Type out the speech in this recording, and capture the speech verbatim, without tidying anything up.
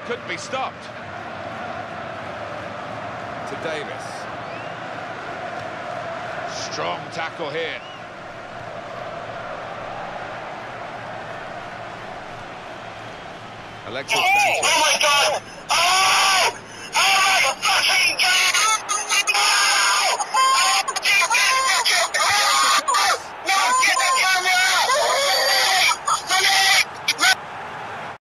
Couldn't be stopped. To Davis. Strong tackle here. Alexis Sanchez. Oh my God!